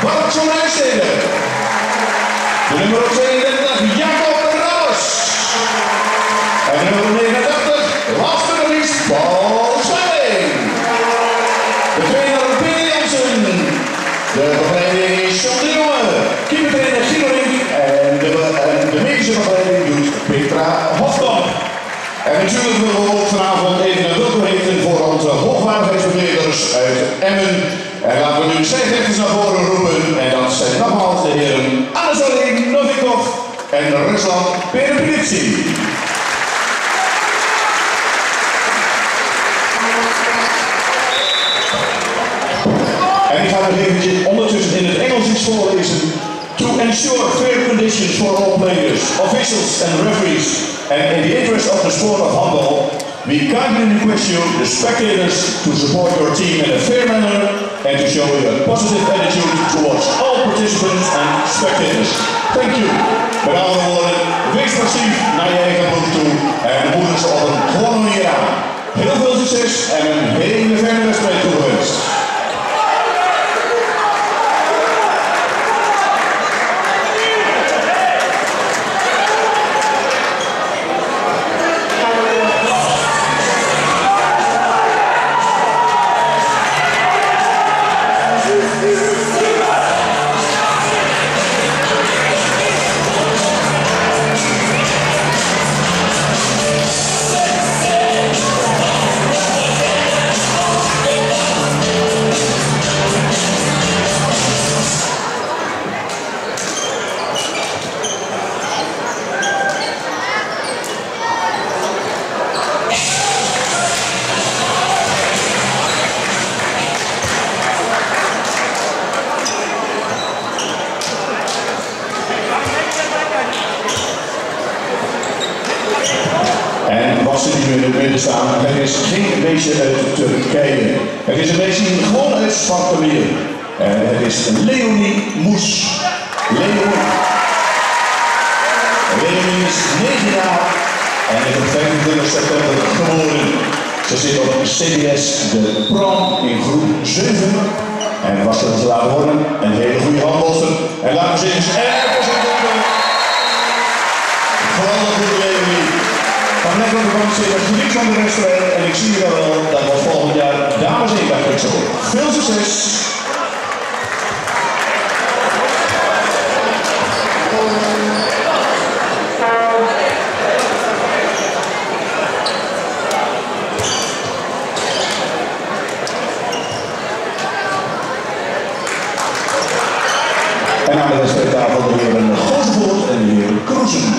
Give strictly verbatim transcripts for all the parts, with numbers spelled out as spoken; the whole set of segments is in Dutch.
Bart van Huissteden. De nummer tweeëndertig, Jacob Ramos. En de nummer negenentachtig, last but not least, Paul Smelling. De trainer Peter Jansen. De begeleiding is John de Jonge. Keepertrainer Guido Rink. En de, en de medische begeleiding doet Petra Hofkamp. En natuurlijk willen we ook vanavond even een welkom heten voor onze hoogwaardigheidsbekleders uit Emmen. En laten we nu de scheidsrechters naar voren roepen. En dat zijn nogmaals de heren Anatoly Novikov en Ruslan Perepilitsi. En ik ga nog eventjes ondertussen in het Engels iets voorlezen. To ensure fair conditions for all players, officials and referees, and in the interest of the sport of handball, we kindly request you, the spectators, to support your team in a fair manner and to show a positive attitude towards all participants and spectators. Thank you. Met andere woorden, wees passief naar je eigen ploeg toe en moedig ze op een gewone manier aan. Heel veel succes en een hele fijne wedstrijd toegewenst. Staan. Het is geen beestje uit Turkije. Het is een beestje gewoon uit Spartalier. En het is Leonie Moes. Leonie. Leonie is negen jaar en is op vijfentwintig september geboren. Ze zit op C B S de Prom in groep zeven. En was dat te laten worden. Een hele goede handbalster. En laten we eens erg presenteren. Geweldig goede Leonie. Van lekker op de bank zitten, geniet van de wedstrijd en ik zie je wel dat we volgend jaar dames en heren zo. Veel succes! En aan de wedstrijdtafel de heren Gozevoort en de heren Kroesen.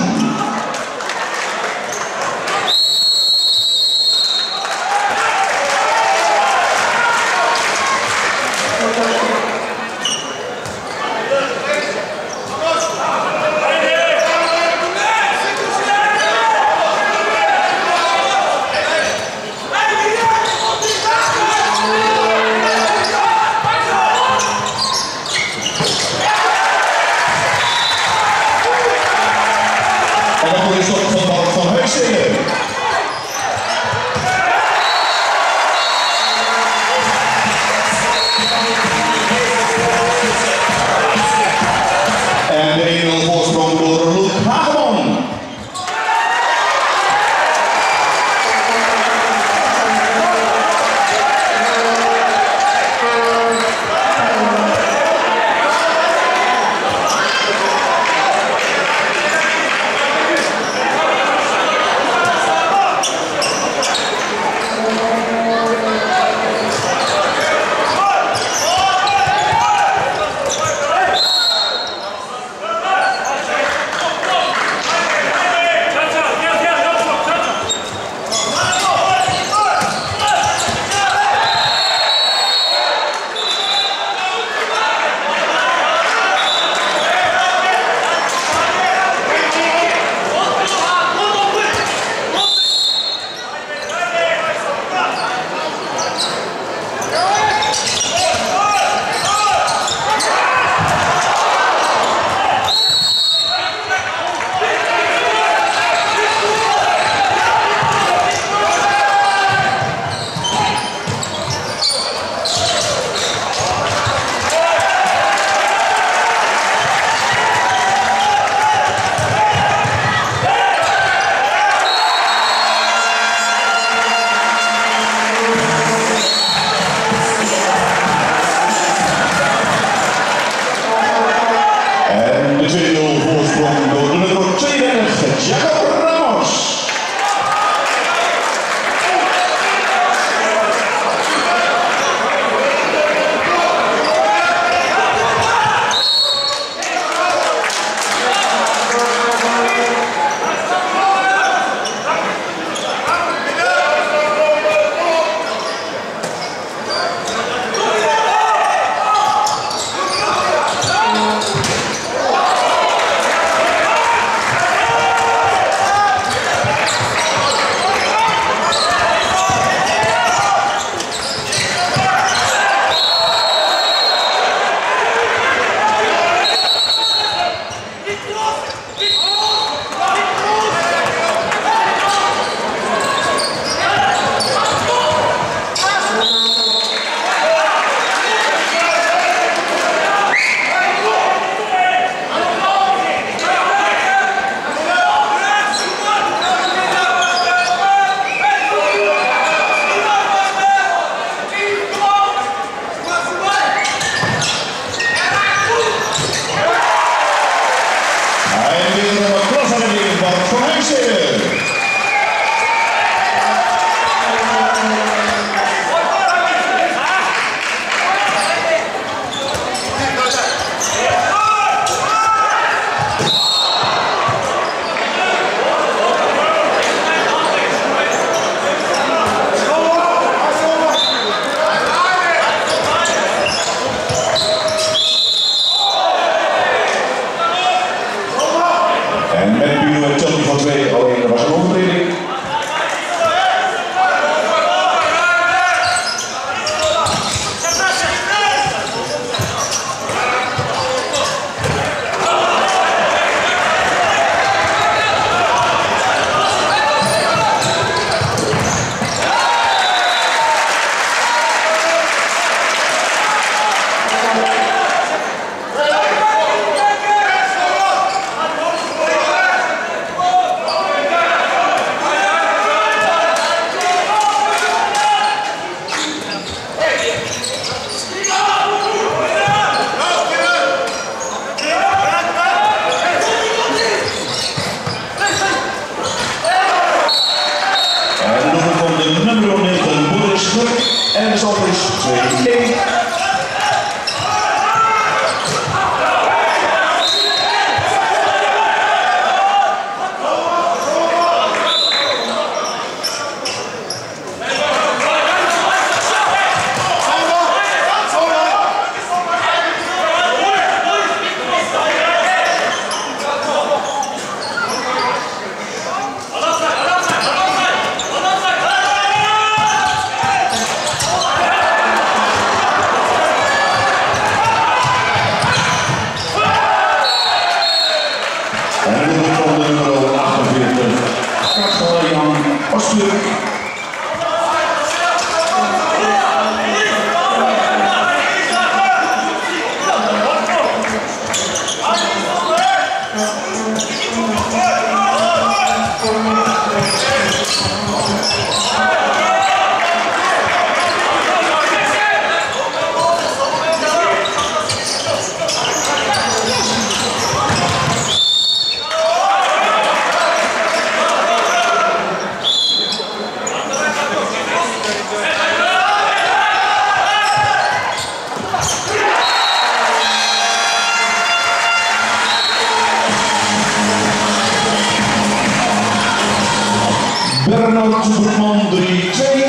Bernard Broekman drie twee.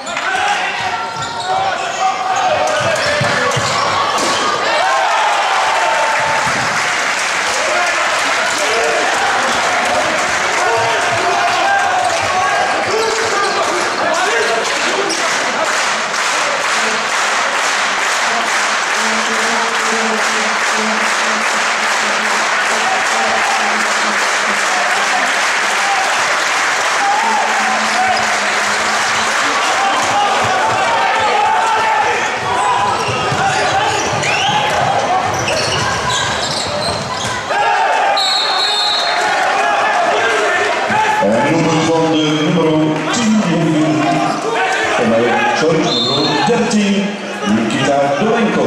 dertien, Nikita Dolenko.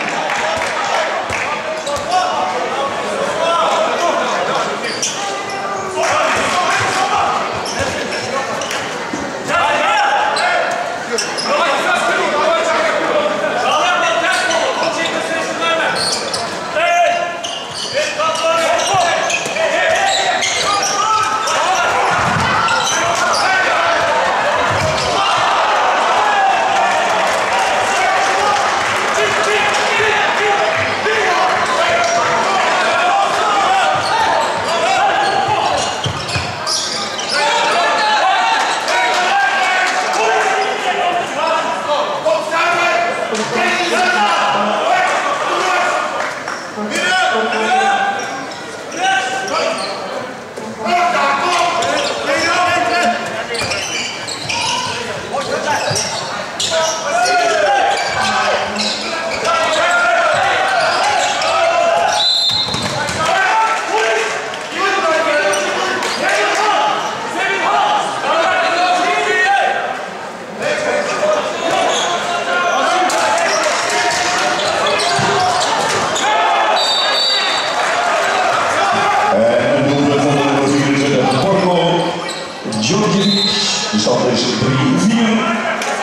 De stand is drie vier.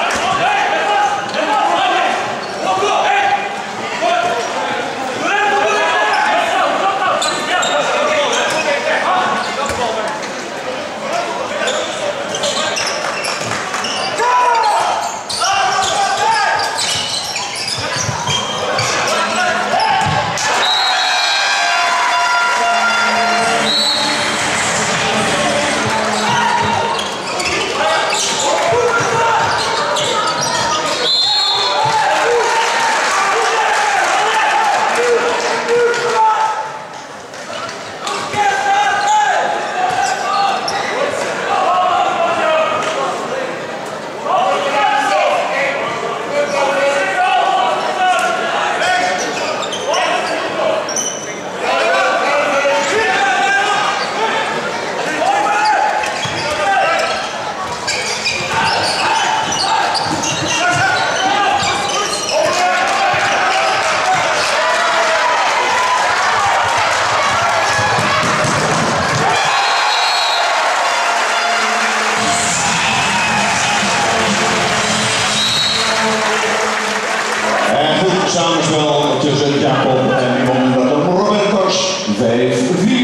Samenspel tussen Jacob en Ivan Robertos, vijf vier.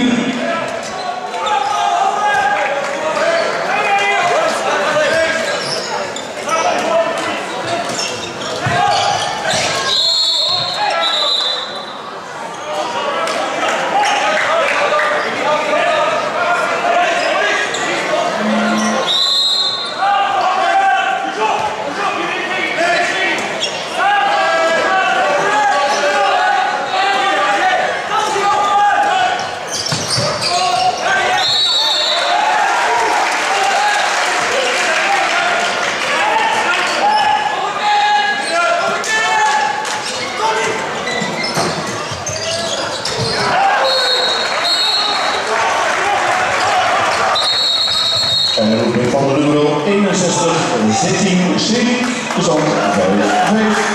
En de roeping van de nummer eenenzestig, zestien, Serik, de stand vijf vijf.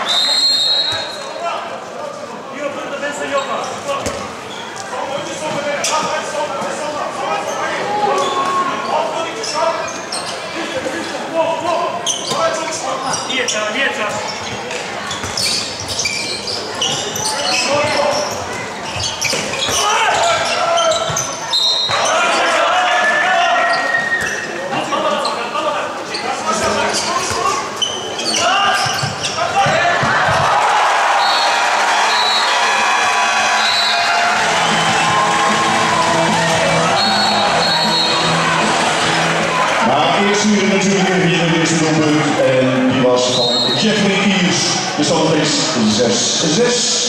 Wiecza, wiecza. De stand is zes zes.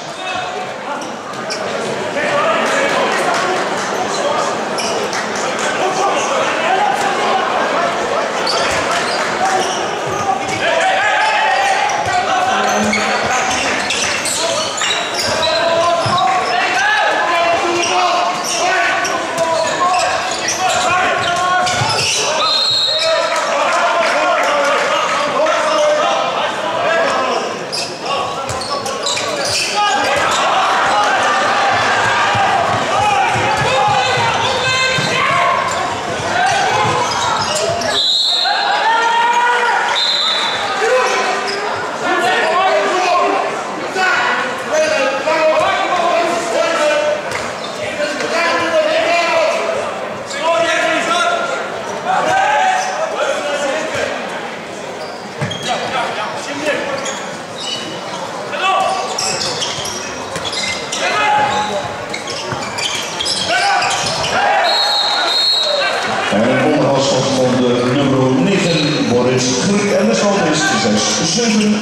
Van de nummer negen, Boris Griek, en de stand is zes zeven.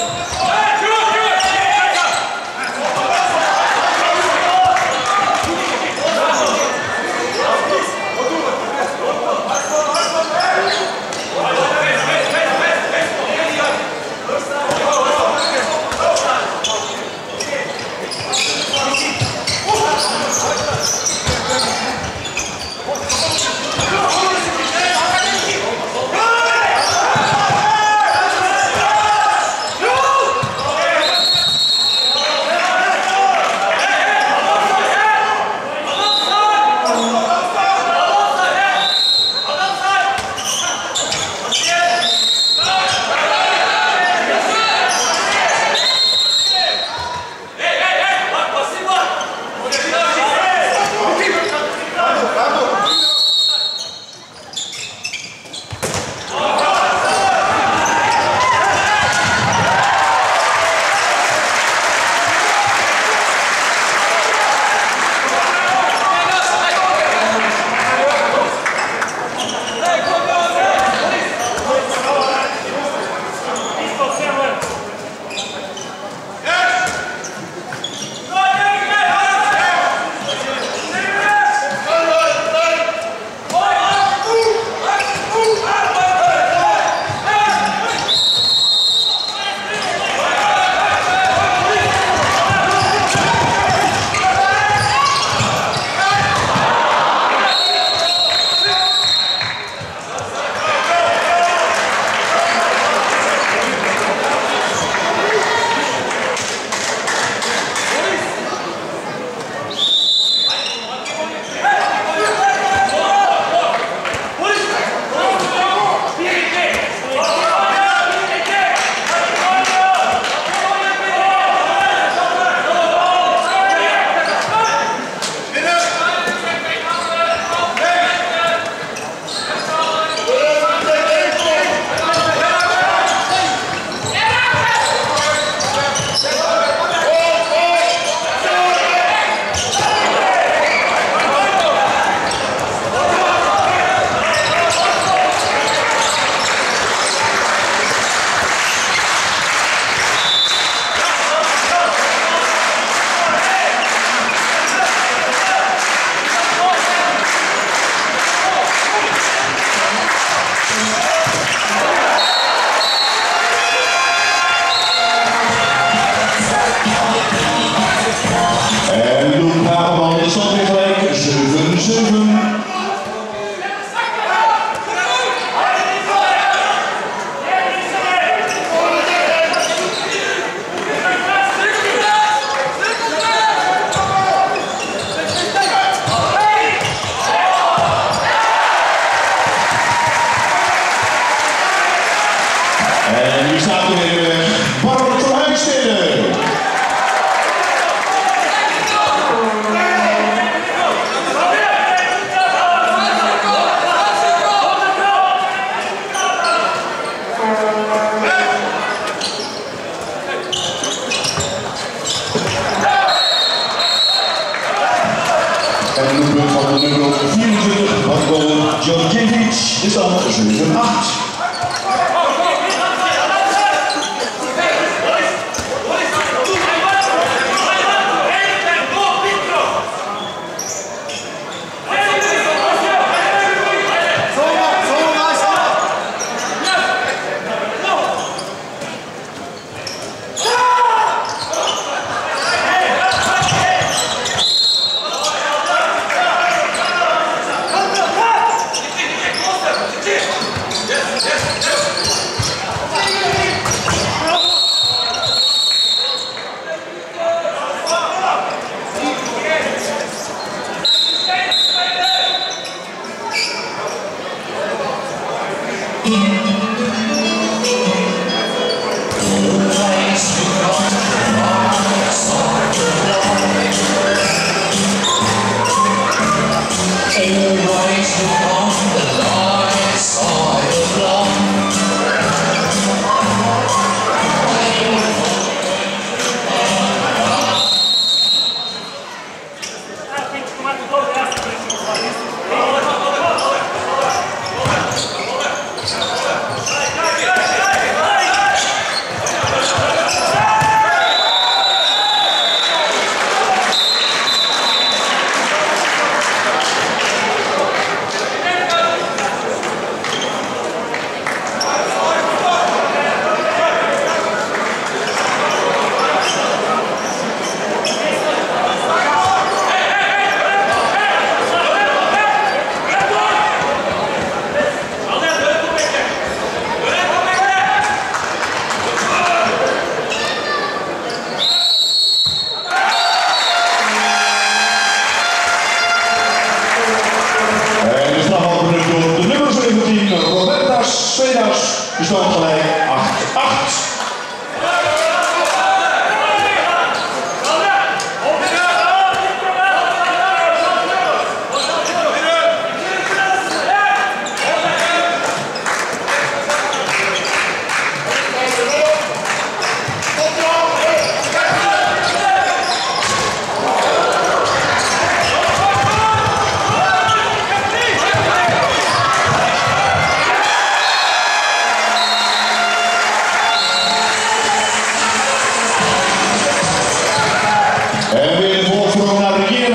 En de doelpunt van de nummer vierentwintig, Marco Djordjevic, is dan zeven acht.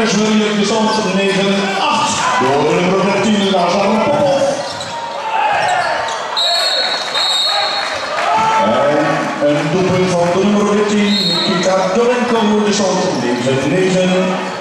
Rogers wil je de stand negen acht door de nummer dertien Lazar Popov. En een doelpunt van de nummer dertien Nikita Dolenko, de stand negen negen.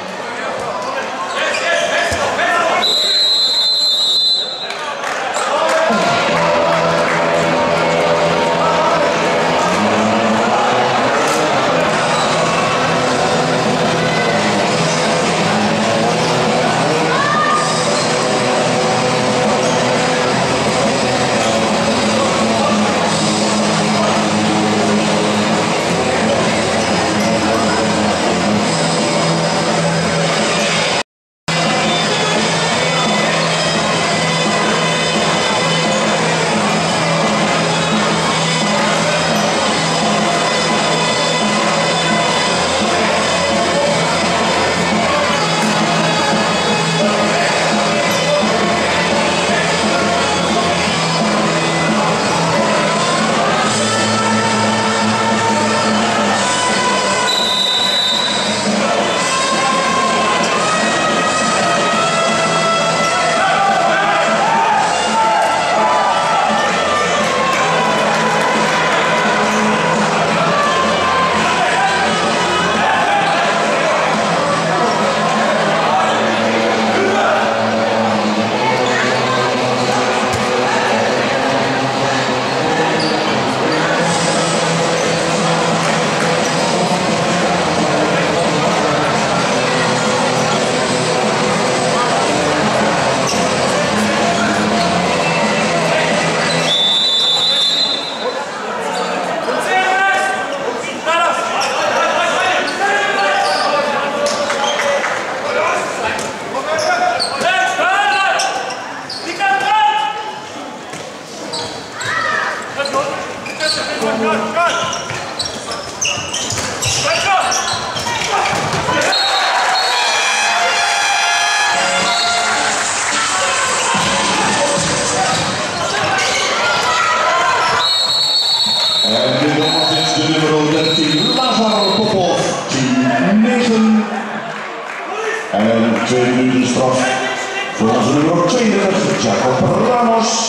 En twee minuten straf voor onze nummer tweeëndertig, Jacob Ramos.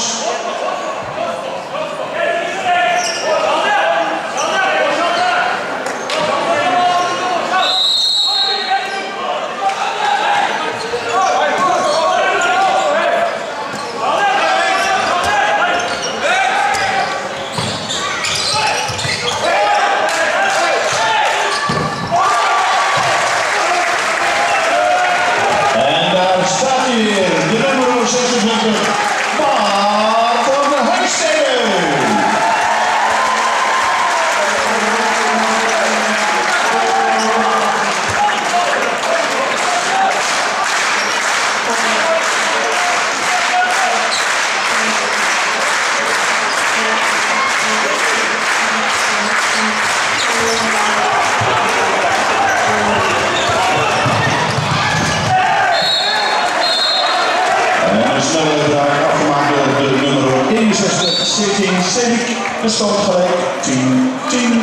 Sitting Civic, de stand gelijk tien tien.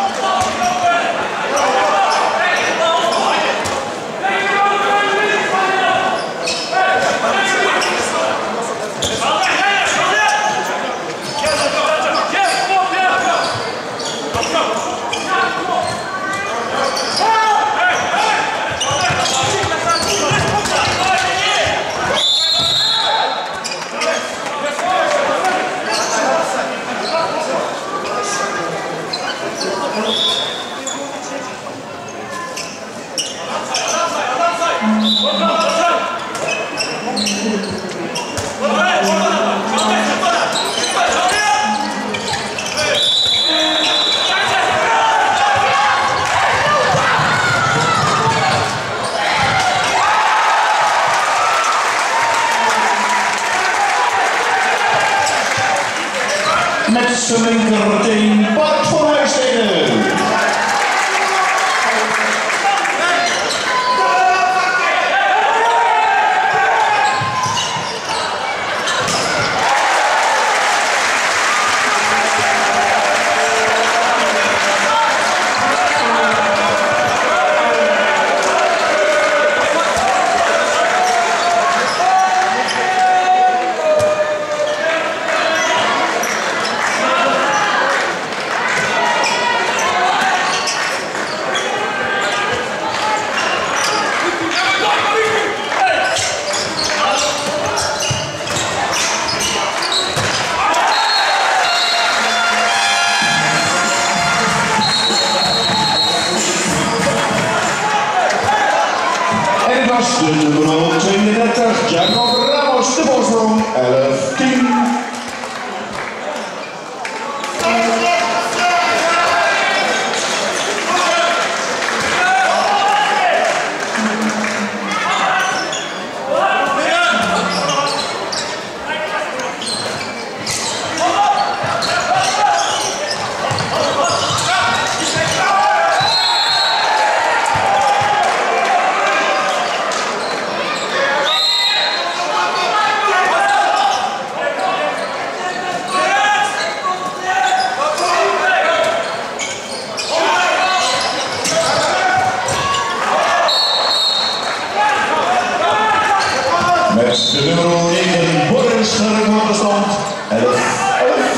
Met zijn linkerteen Bart van Huissteden. dames, de nummer tweeëndertig, Jacob Ramos, de voorsprong elf tien. Met de nummer negen, Boris de recordstand, elf elf.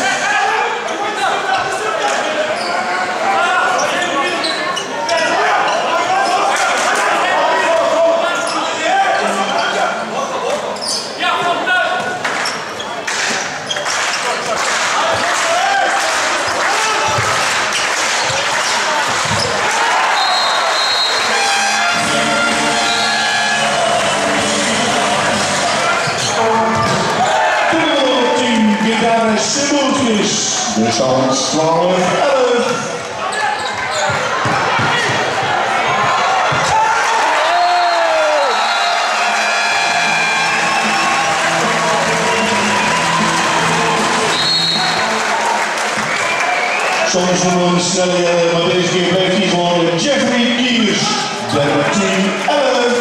Simultjes, de stand twaalf elf. Soms doen we een snelle, maar deze keer blijft hij gewoon Jeffrey Kiers, dertien elf.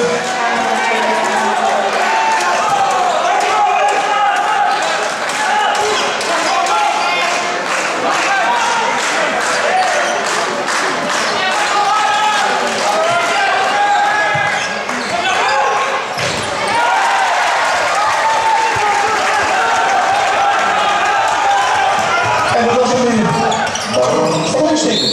En dat was een Baron Volkswagen.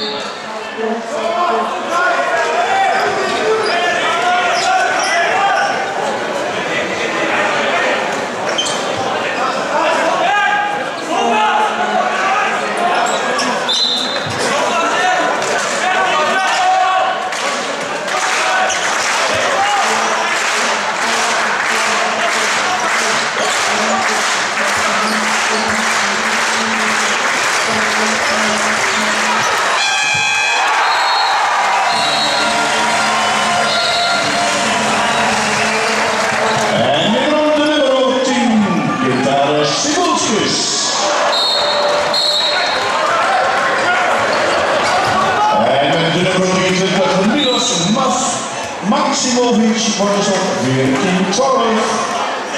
Maximovic wordt dus op veertien twaalf.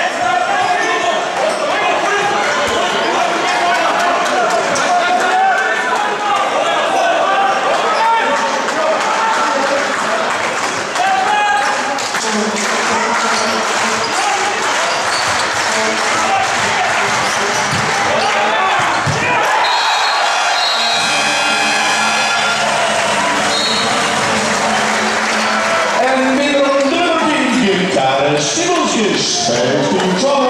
Simultjes, vijftien twaalf.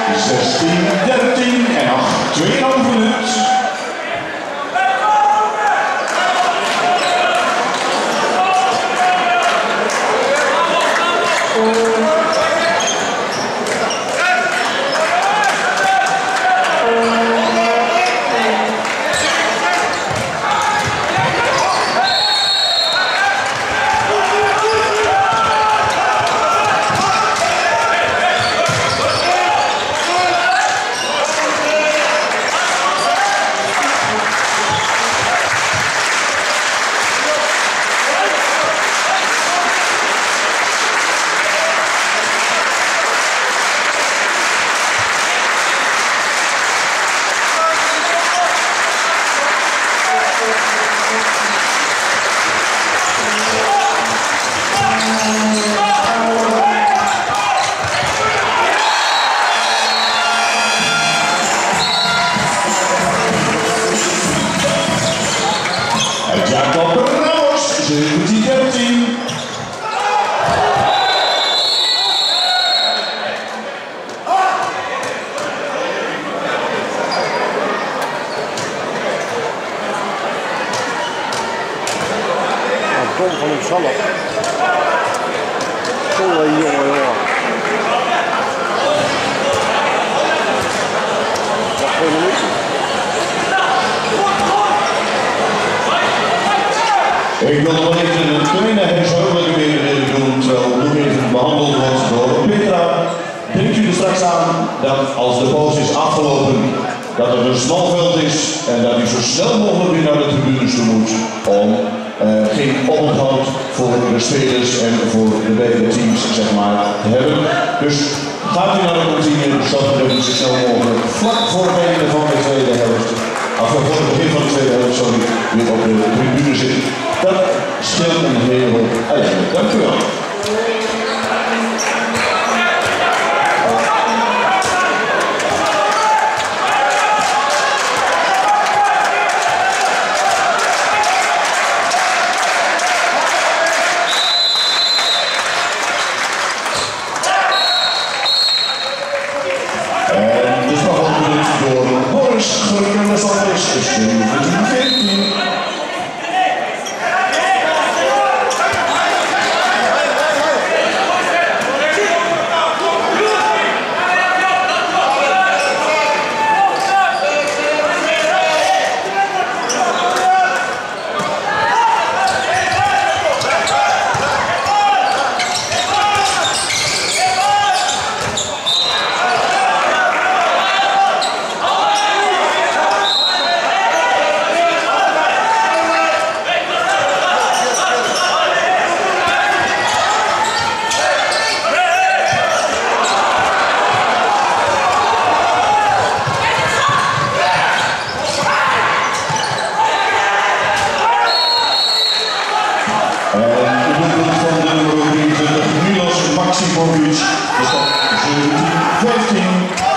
zestien dertien en nog twee komma vijf minuut. Jacob Ramos, zeventien dertien. Dom van hemzelf. Zo'n jongen, jongen. Nog twee minuten. Ik wil nog wel even een kleine huishoudelijke mededeling doen, terwijl nog even behandeld wordt door Petra. Denkt u er straks aan dat als de pauze is afgelopen, dat er een smalveld is en dat u zo snel mogelijk weer naar de tribunes toe moet om uh, geen oponthoud voor de spelers en voor de beide teams zeg maar, te hebben. Dus gaat u naar de kantine, zodat u zo snel mogelijk vlak voor het einde van de tweede helft, of voor het begin van de tweede helft, sorry, weer op de tribune zit. Dat scheelt een hele hoop ellende. Dank u wel. En dus nog een minuut door Boris Geurkens is zeventien veertien. Maximovic, dus dat zeventien vijftien.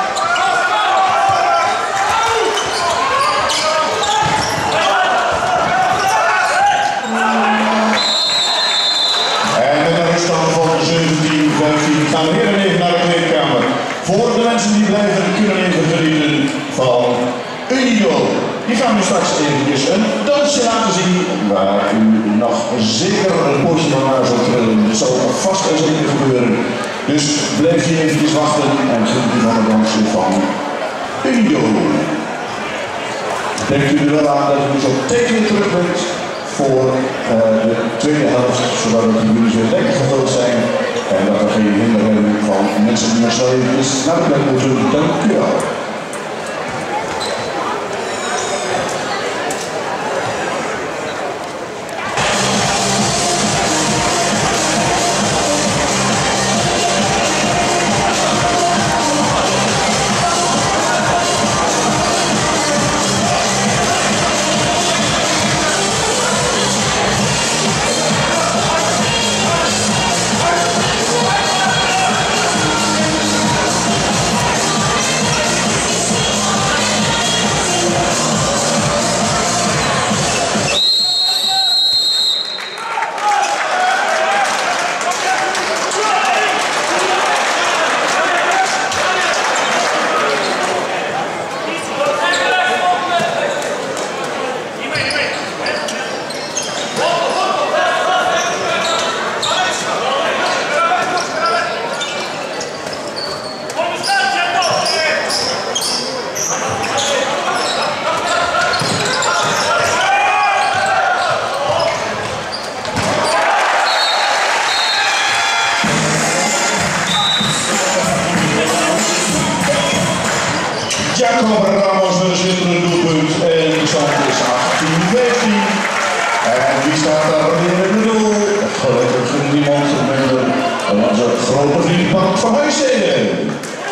En met een ruststand van zeventien vijftien gaan we weer even naar de kleedkamer. Voor de mensen die blijven kunnen even genieten van Unido. Die gaan we straks eventjes een dansje laten zien waar u nog zeker een poosje van naar zal trillen. Dat zal vast en zeker gebeuren. Dus blijf hier eventjes wachten en geniet u van het dansje van Unido. Denkt u er wel aan dat u zo tegen weer terug bent voor uh, de tweede helft, zodat de tribunes weer lekker gevuld zijn en dat er geen hinder hebben van mensen die nog snel eventjes naar de plek moeten. Dank u wel. onze grote vriend Bart van Huissteden.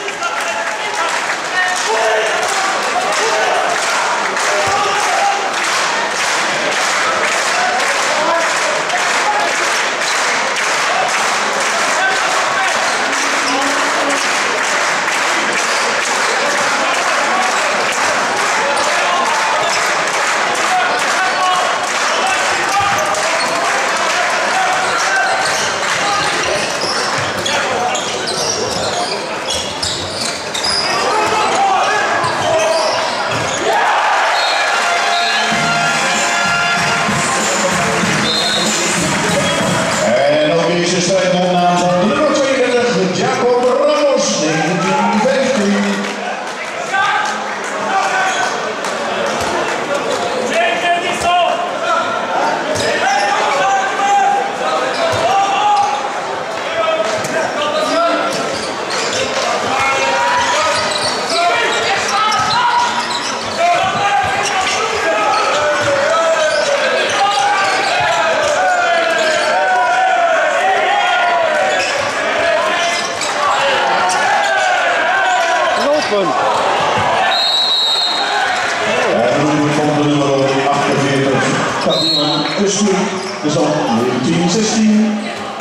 Lopen. En nu komt de nummer achtenveertig, Katina Uslu, de stand negentien zestien.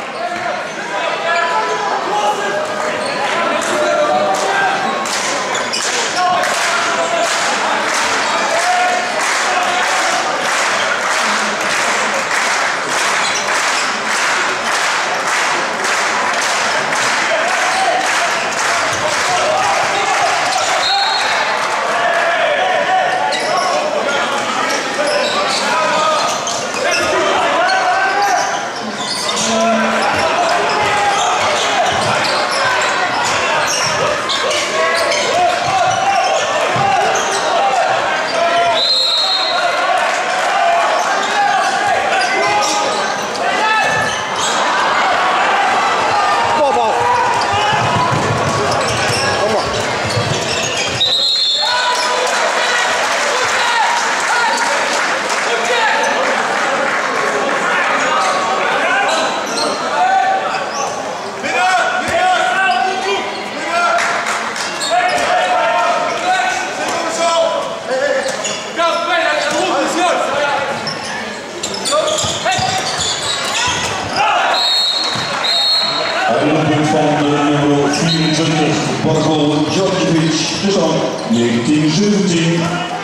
vierentwintig, Borgo Djordjevic, de stand negentien zeventien.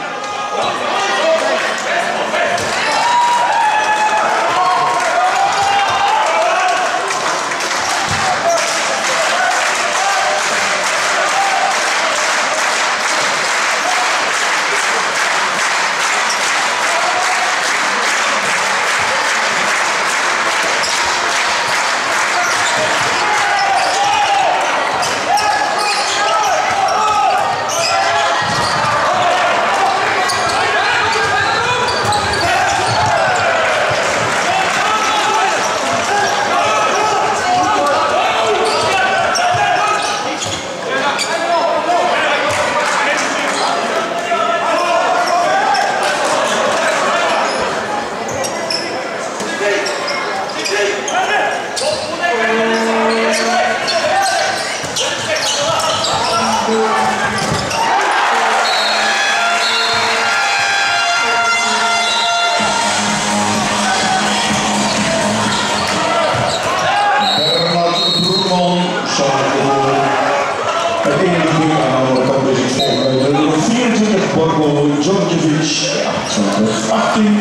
Borgo Djordjevic, achttien.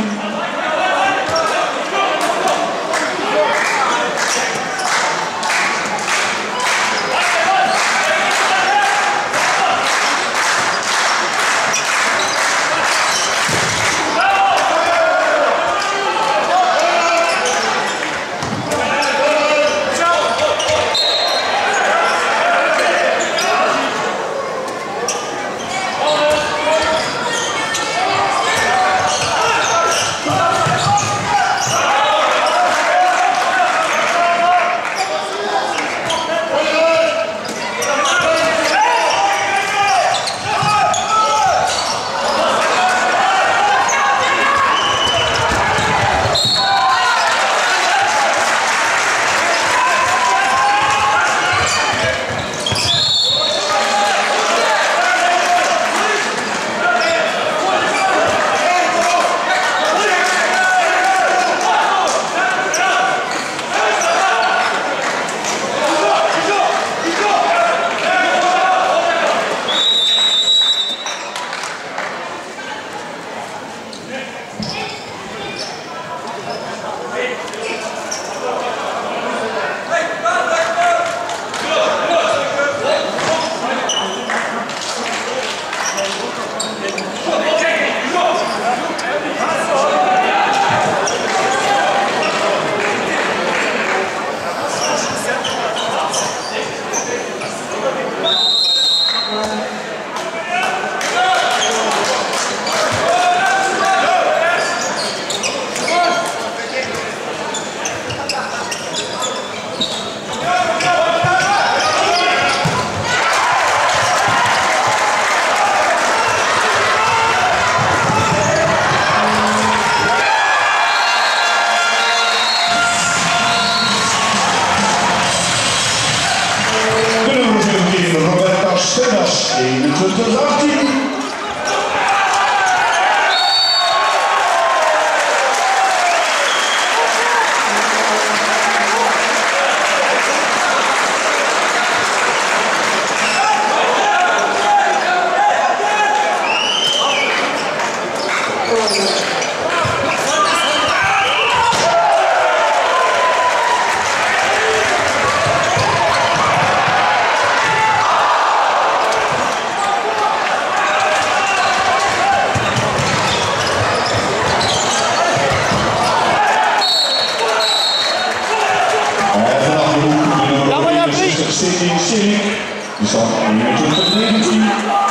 Sidney Silik, die staat eenentwintig negentien.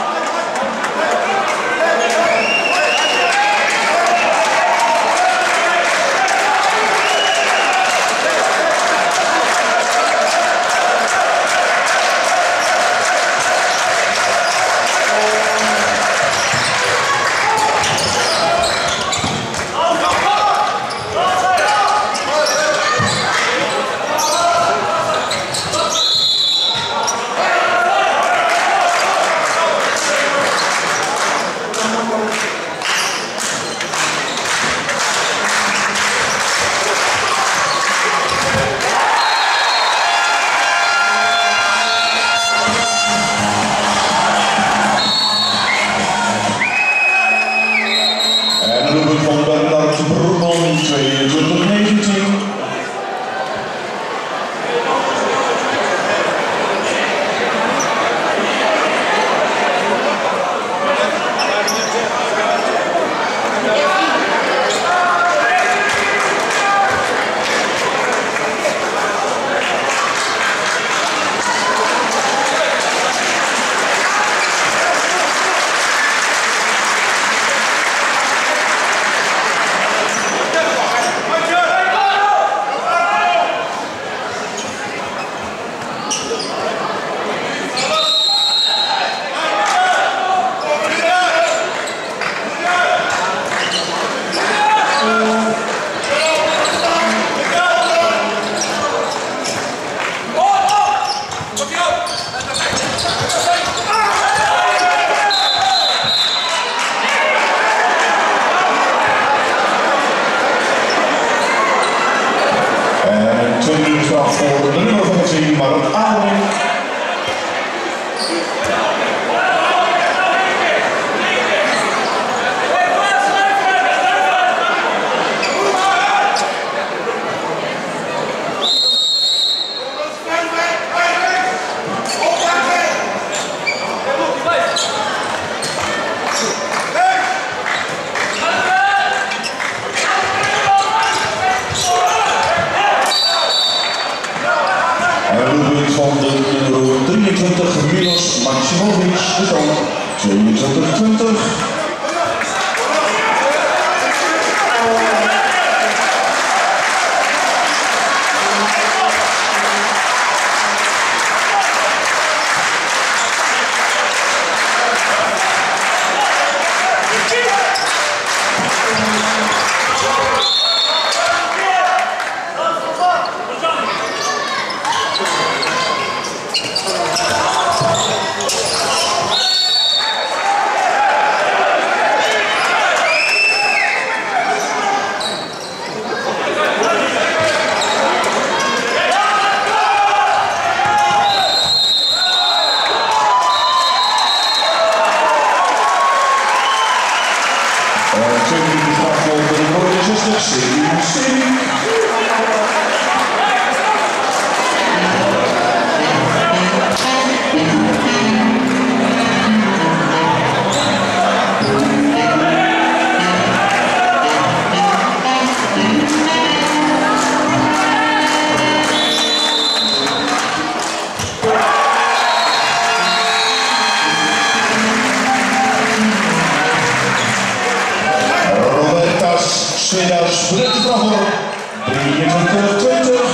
Van Bernard Broekman, tweeëntwintig negentien. Voor de nummer vijftien, Mark Aarling. Van de nummer drieëntwintig, Milos Maximovic, de stand tweeëntwintig twintig. Tweede sprinttrapper, drieëntwintig twintig.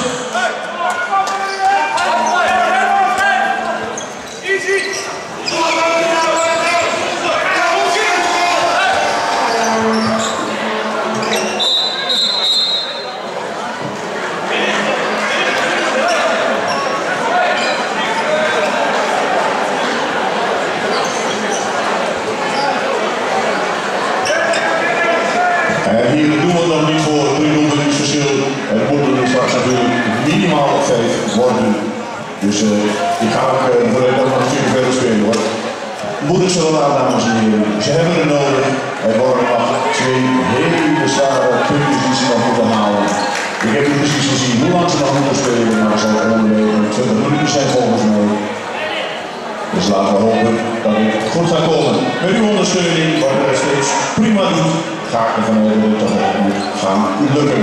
En hier doen we het dan niet voor drie doelpuntenverschil. Het moet er straks natuurlijk minimaal vijf worden. Dus uh, ik ga ook uh, voor dat nog vier verder spelen hoor. moeders zullen laten, dames en heren. Ze hebben er nodig. Er worden nog twee hele zware puntjes die ze nog moeten halen. Ik heb niet precies gezien hoe lang ze nog moeten spelen, maar ze zal ongeveer twintig minuten zijn volgens mij. Dus laten we hopen dat het goed gaat komen. Met uw ondersteuning, wat er steeds prima doet, ga ik ervan uit dat het moet gaan lukken.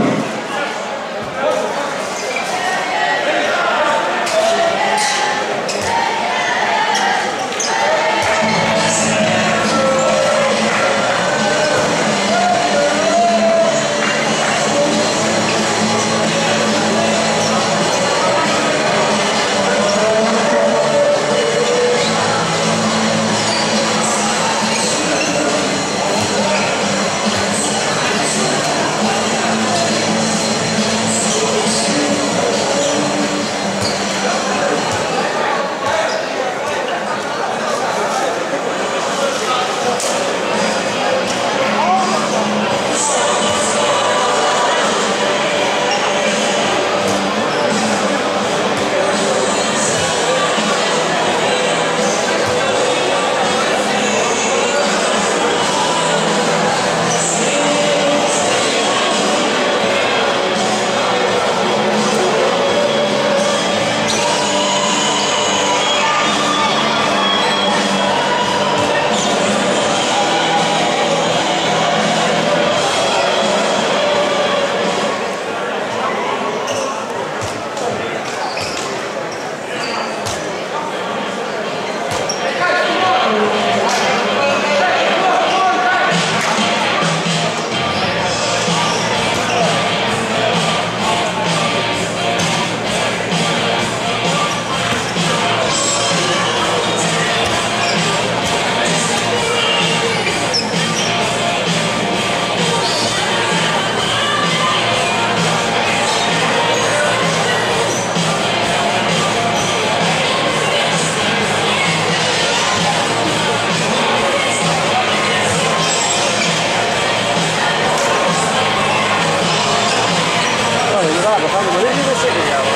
We gaan er maar in met zitten, ja.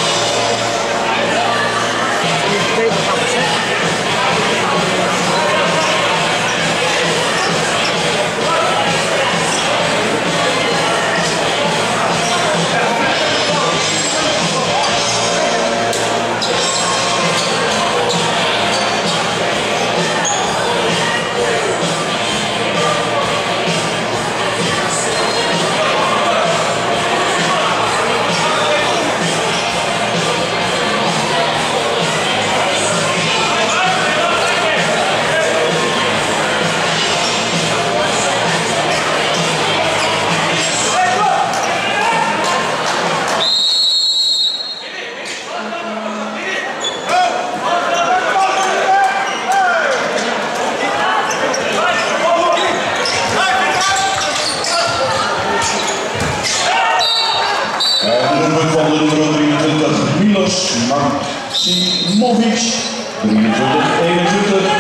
Niet tegen gaan we zetten. Van de nummer drieëntwintig, Milos Maksimovic, drieëntwintig eenentwintig.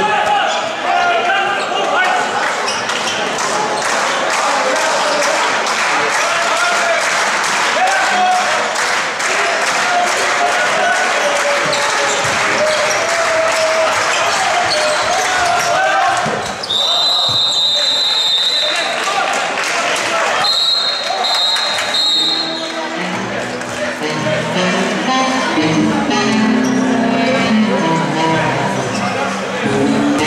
Thank you.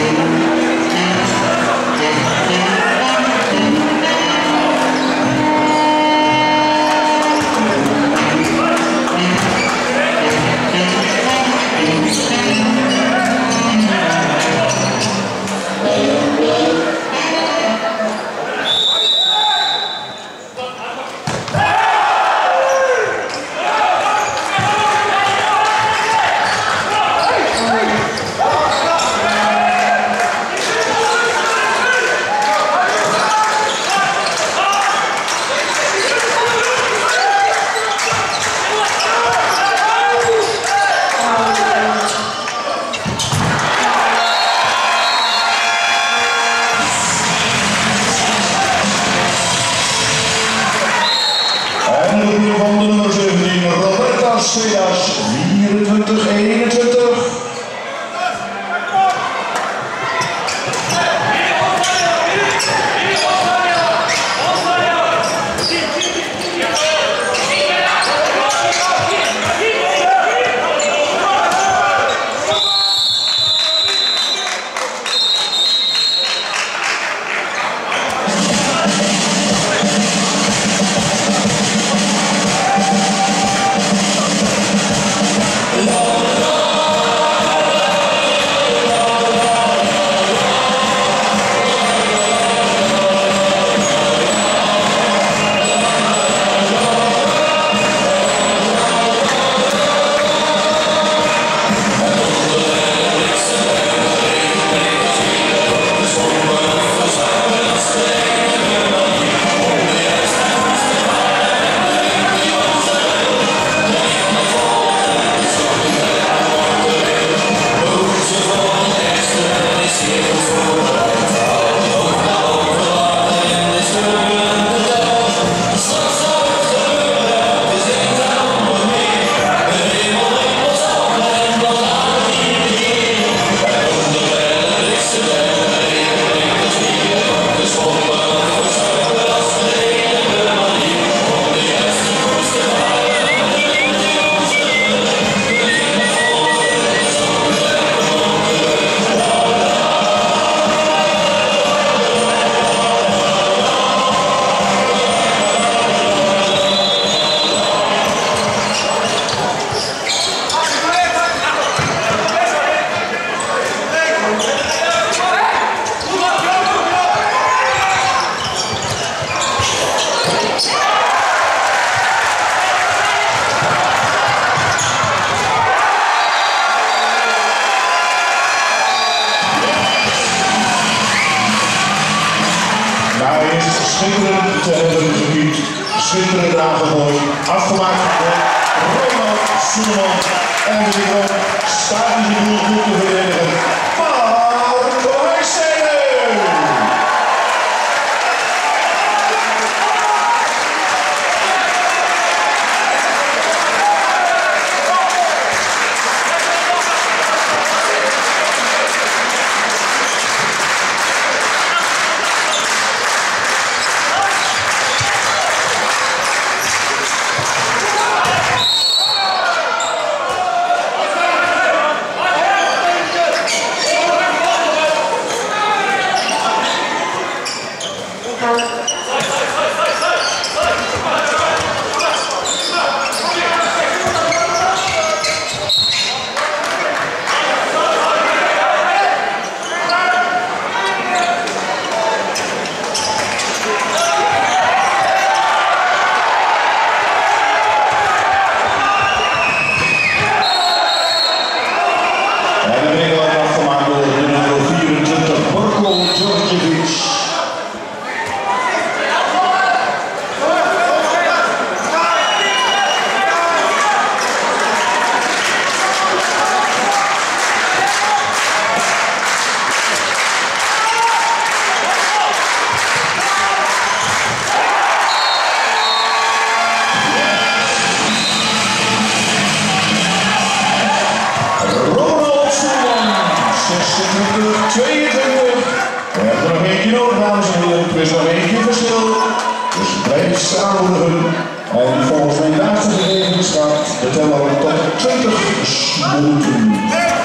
te hebben gebied. Schitterend aangegooid. Afgemaakt door Ronald Soeneman. En weer staat in de doel goed te verdedigen. Marco Heijsteden! tweeëntwintig. We hebben er nog eentje nodig, dames en heren. Er is nog eentje verschil. Dus blijf samenwoorden. En volgens mijn laatste gegevens gaat de teller tot twintig minuten.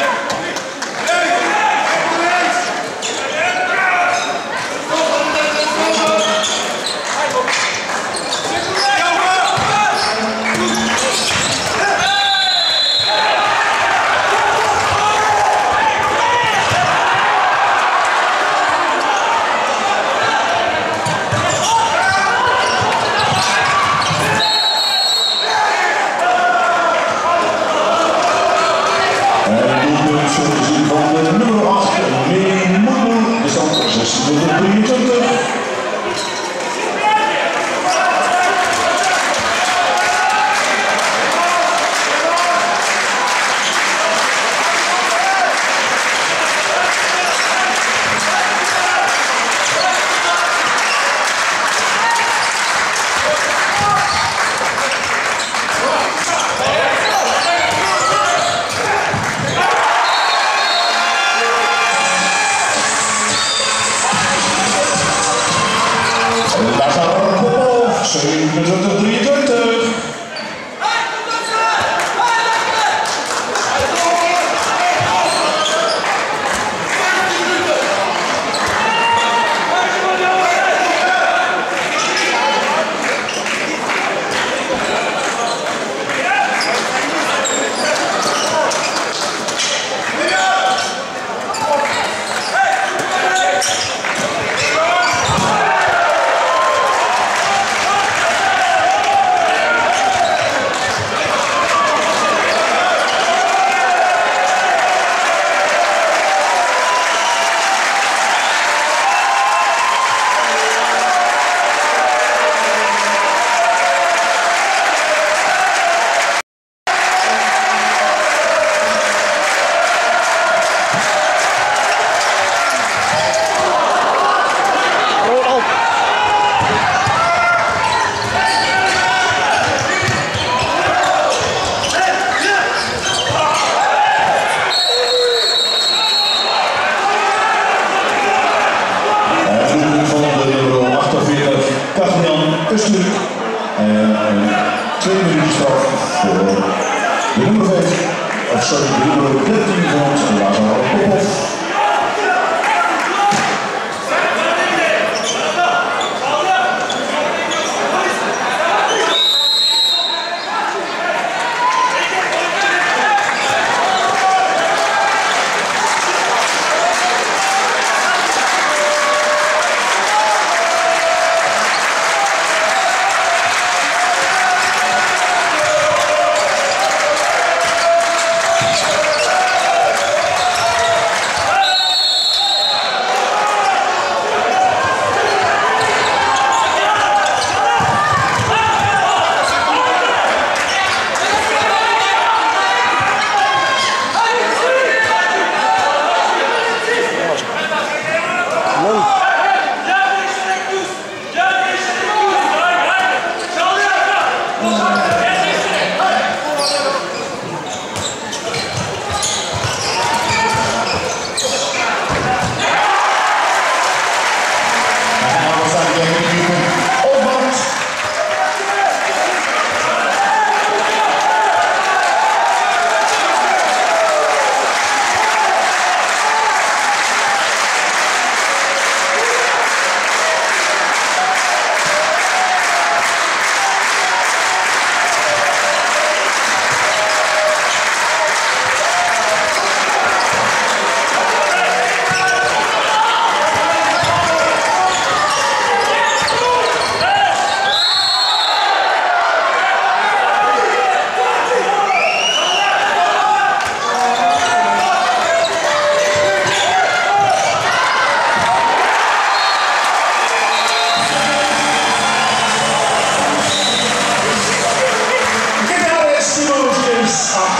zevenentwintig drieëntwintig. En twee minuten straf voor de nummer vijf, of sorry, de nummer dertien van Lazar Popov.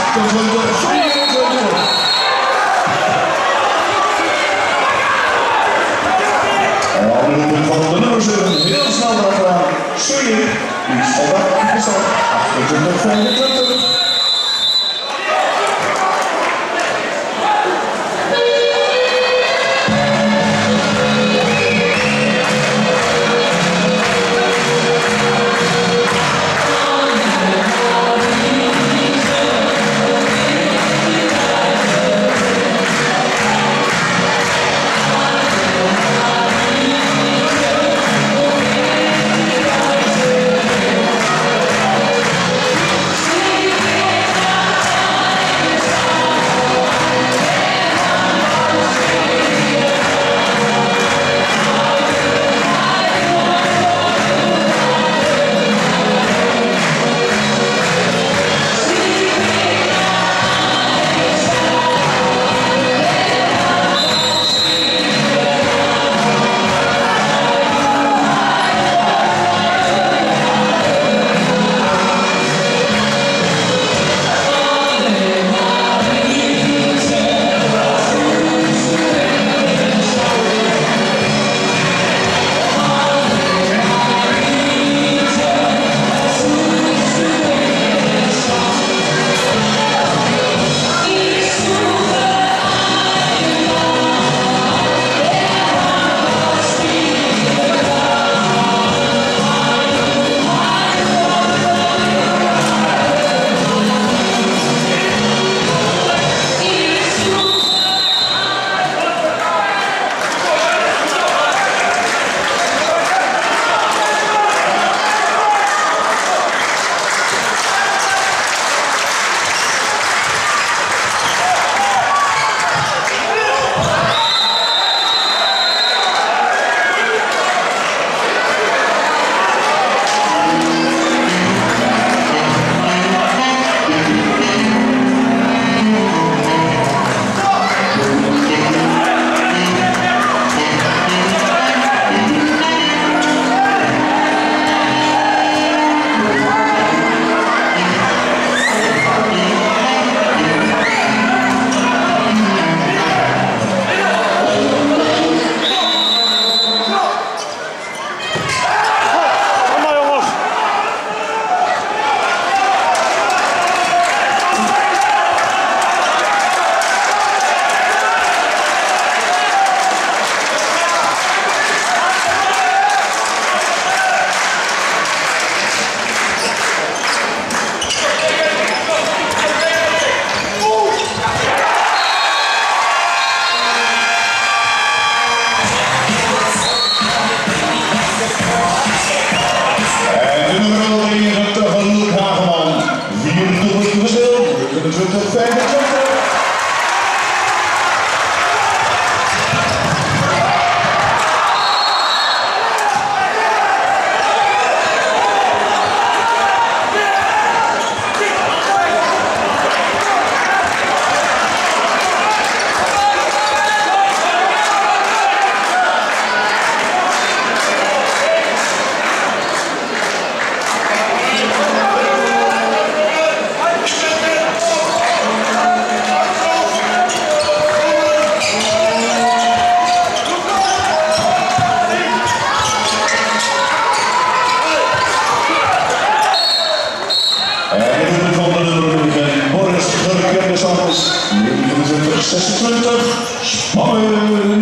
achtentwintig, vierentwintig. En dan de roeping van de nummer zeven, heel snel erachteraan. Suying, iets op dat gezet, achtentwintig, vijfentwintig. zesentwintig, spannend.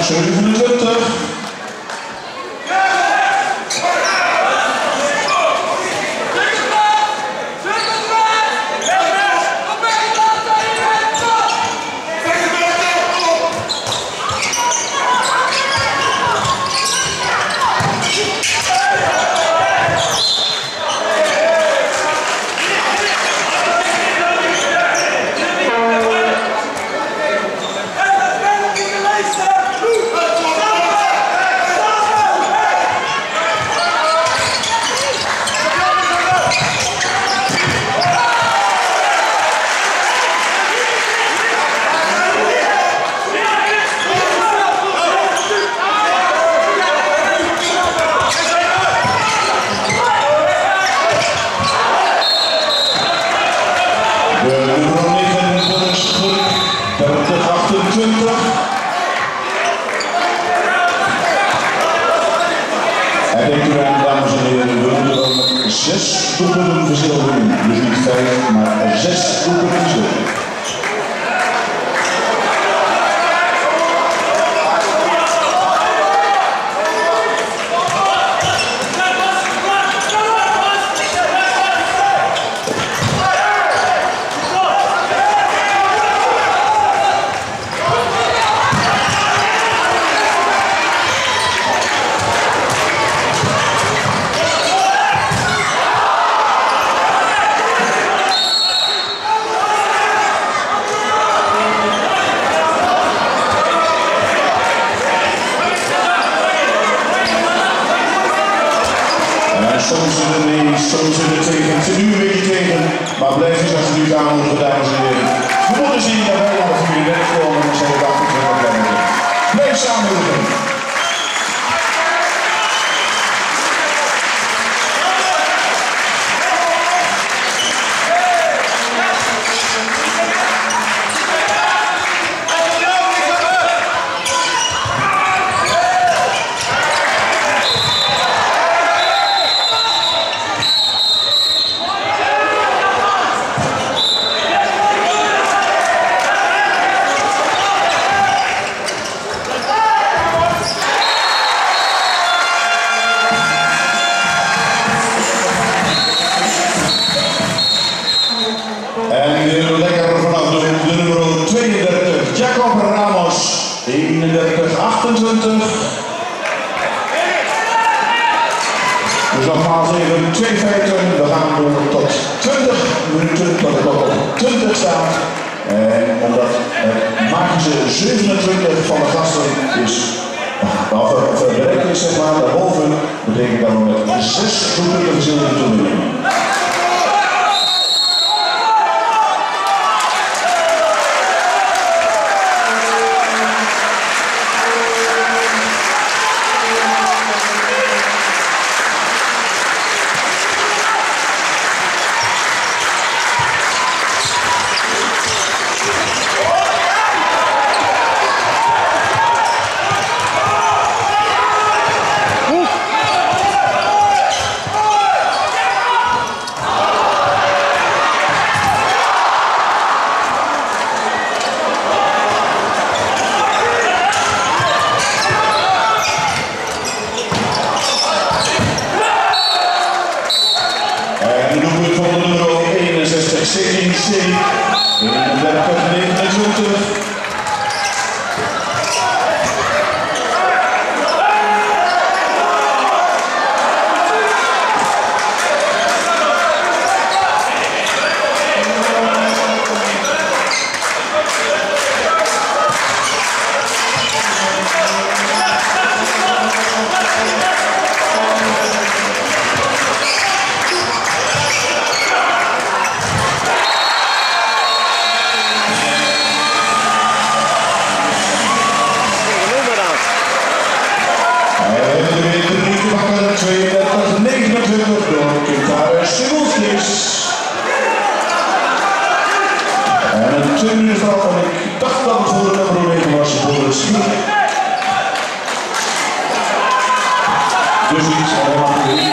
zevenentwintig. En denkt u aan, dames en heren, we willen er ook met zes doelpunten verschil doen. Dus niet vijf, maar zes doelpunten verschil. Soms in de nee, soms in de tegen. Het zit nu een beetje tegen, maar blijf eens alsjeblieft aanmoedigen, dames en heren. We moeten zien dat wij nog voor jullie wegkomen en zijn we achtentwintig blijven. Blijf samenmoedigen. Jacob Ramos, eenendertig achtentwintig. Dus nogmaals even twee feiten. We gaan door tot twintig minuten, tot de klok op twintig staat. En omdat het magische zevenentwintig van de gasten is, of bereikt is, zeg maar, daarboven, betekent dat we met zes doelpunten verschillende toernooien. zestien C, eenendertig negenentwintig. tweeëndertig negenentwintig door Kintare Simonstis. En een twee minuten straf, en ik dacht dat het voor de nummer negen was voor het schieten. Dus iets en helemaal niet.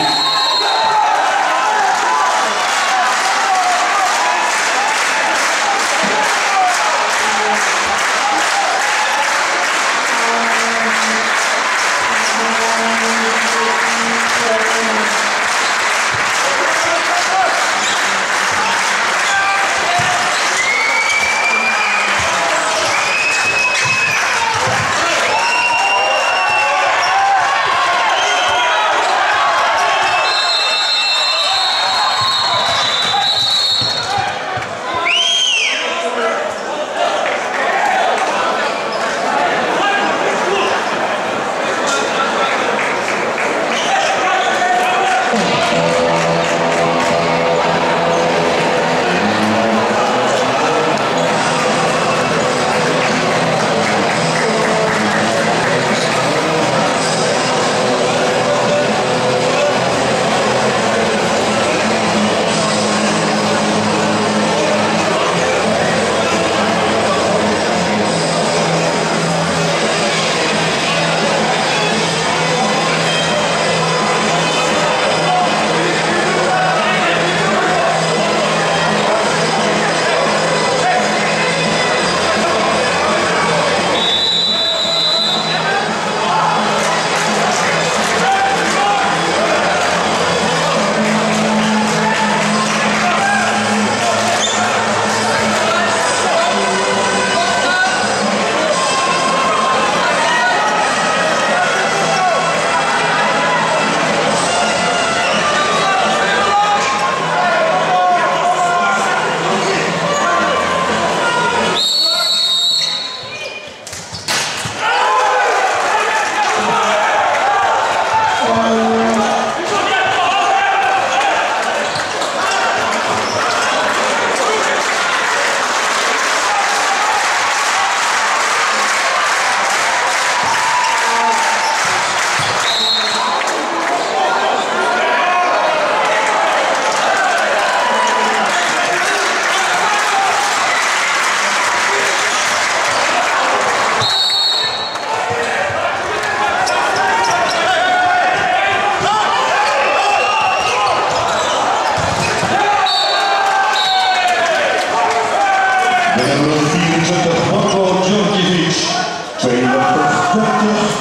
En nummer vierentwintig, Marko Djordjevic, tweeëndertig dertig.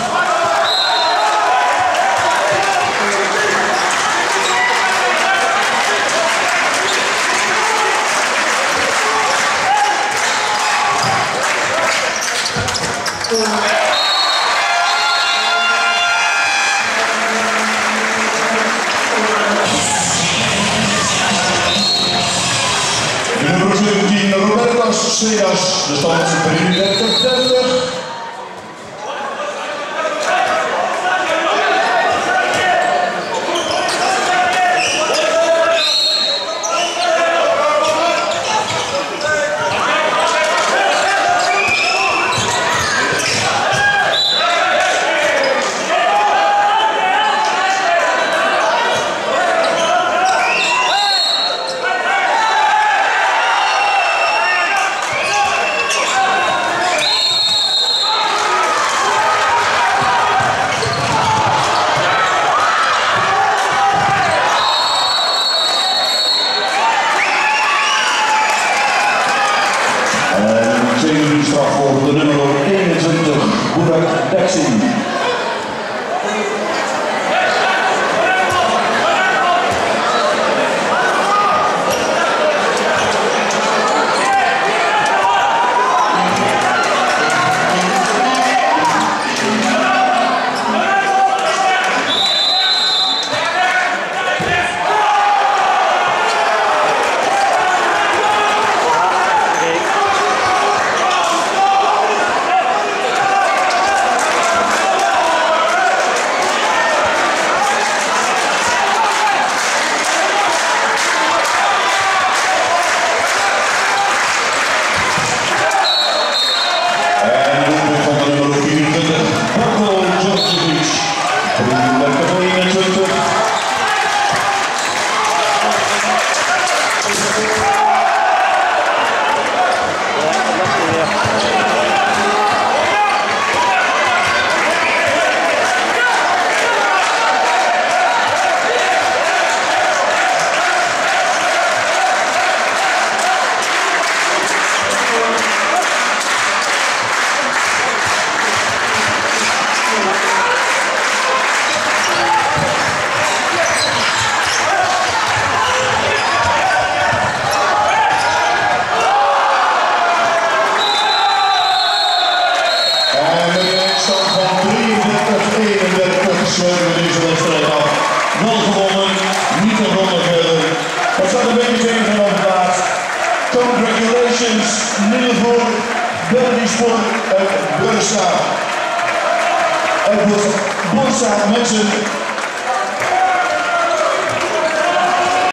Nummer zeventien, Robertas Seas, de stand drieëndertig dertig. Tweede straf voor de nummer eenentwintig, Burak Deksin. Sluiten we deze wedstrijd af. Wel gewonnen, niet gewonnen verder. Het staat een beetje tegen van de plaats. Congratulations, Middelvoor, Berdispor uit Bursa. Het wordt Bursa mensen.